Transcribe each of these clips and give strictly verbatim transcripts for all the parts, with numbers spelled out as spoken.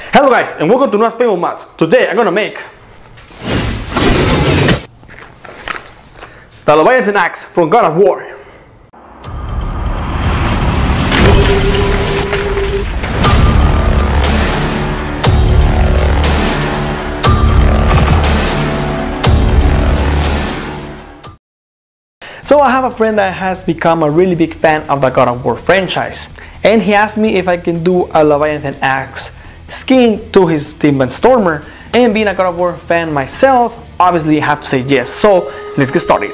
Hello guys, and welcome to Nuevas Paintball Mods. Today I'm gonna make the Leviathan axe from God of War. So I have a friend that has become a really big fan of the God of War franchise, and he asked me if I can do a Leviathan axe skin to his Tippmann Stormer, and being a God of War fan myself, obviously I have to say yes. So let's get started.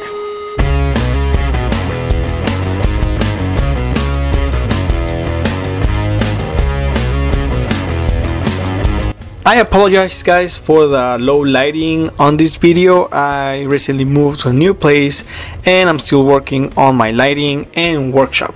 I apologize guys for the low lighting on this video. I recently moved to a new place and I'm still working on my lighting and workshop.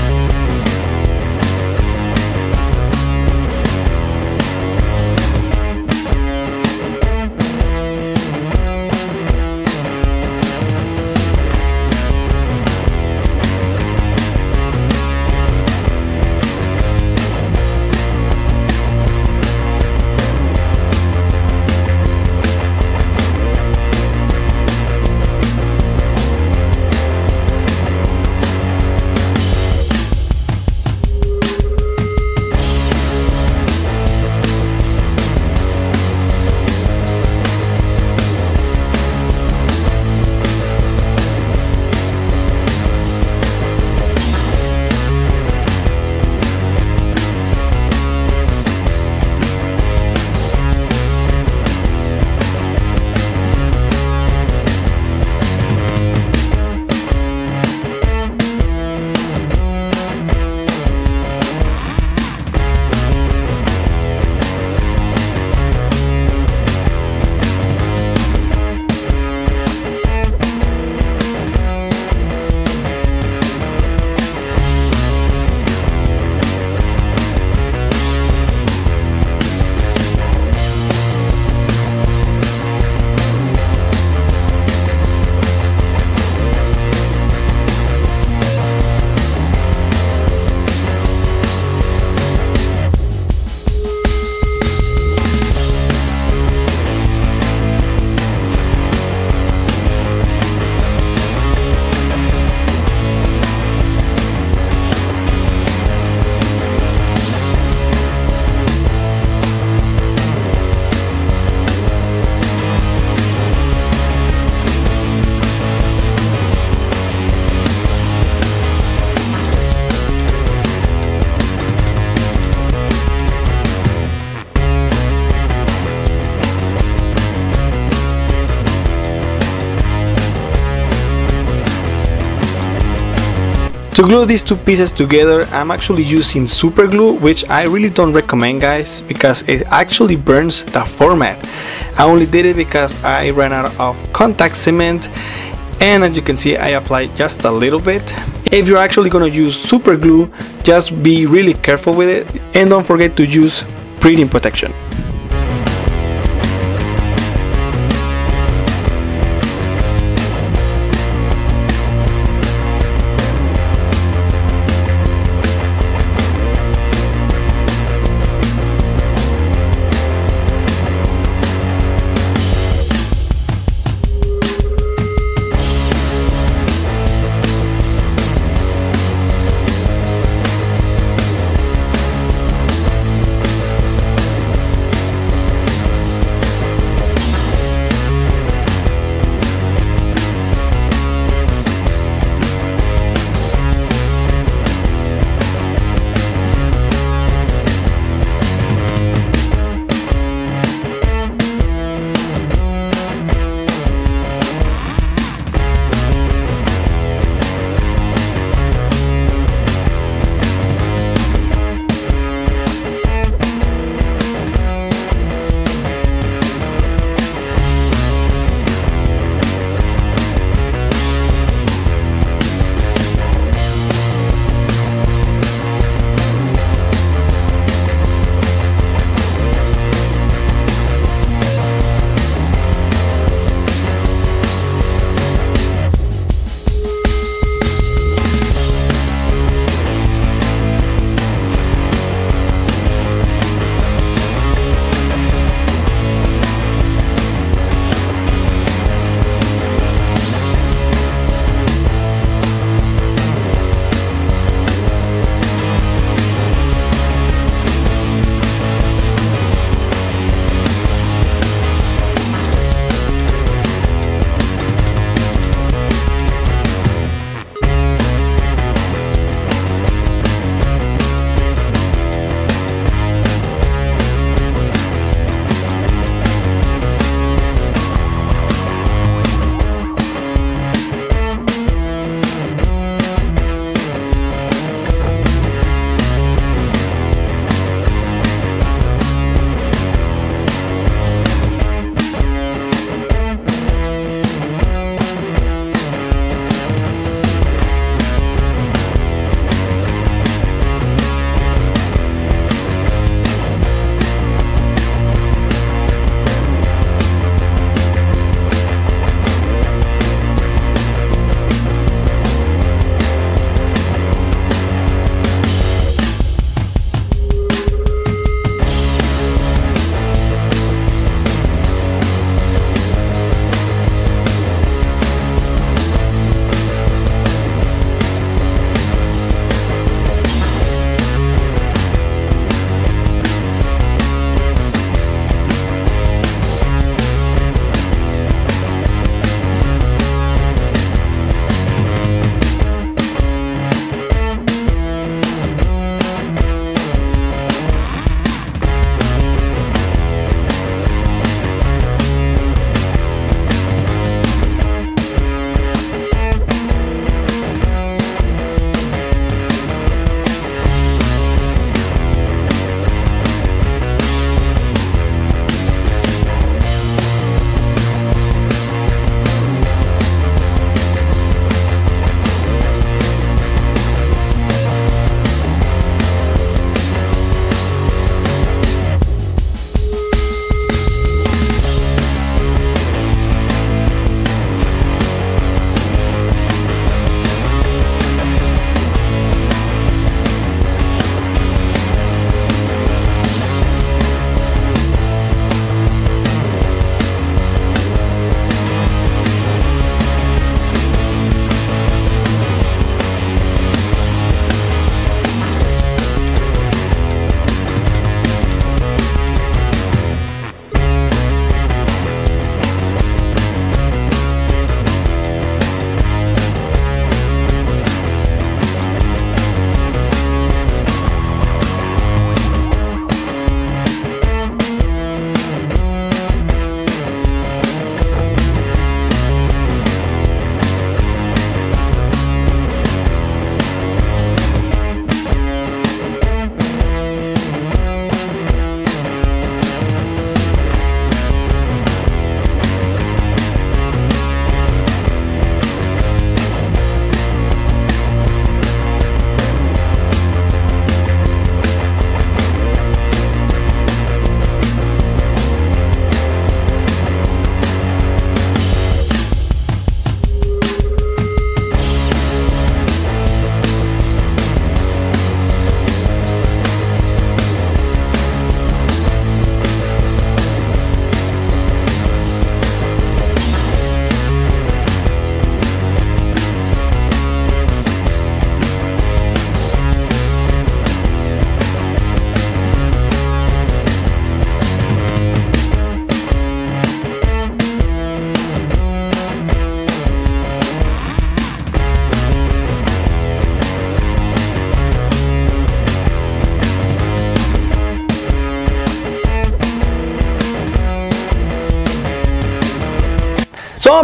To glue these two pieces together, I'm actually using super glue, which I really don't recommend guys, because it actually burns the format. I only did it because I ran out of contact cement, and as you can see I applied just a little bit. If you're actually going to use super glue, just be really careful with it, and don't forget to use breathing protection.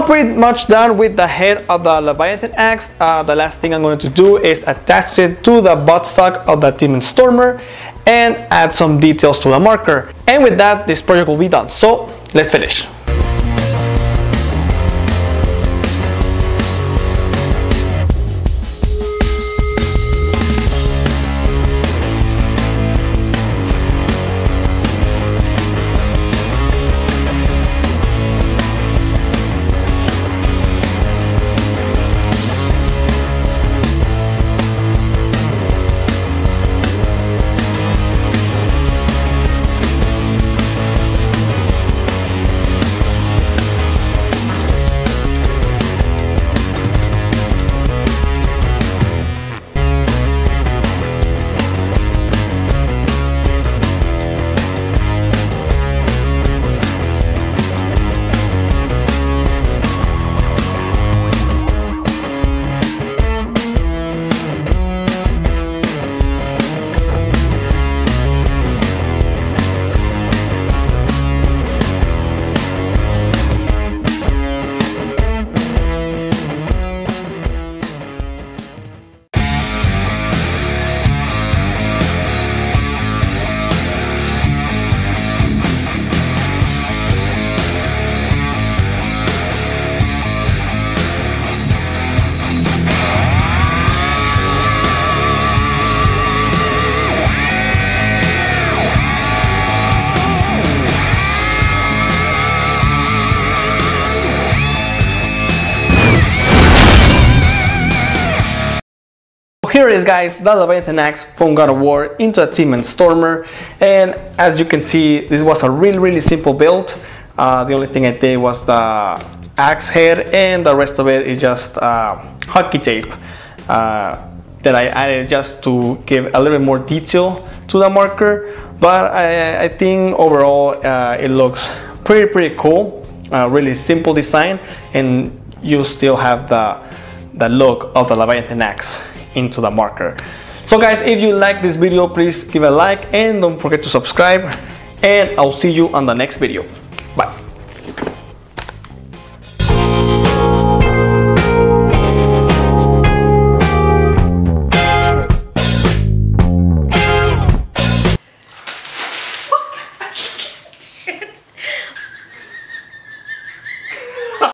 I'm pretty much done with the head of the Leviathan axe. Uh, the last thing I'm going to do is attach it to the buttstock of the Tippmann Stormer and add some details to the marker. And with that, this project will be done. So let's finish. Here it is, guys, the Leviathan axe from God of War into a Tippmann Stormer, and as you can see, this was a really really simple build. Uh, the only thing I did was the axe head, and the rest of it is just uh, hockey tape uh, that I added just to give a little bit more detail to the marker. But I, I think overall uh, it looks pretty pretty cool. Uh, really simple design, and you still have the the look of the Leviathan axe into the marker. So guys, if you like this video, please give a like and don't forget to subscribe, and I'll see you on the next video.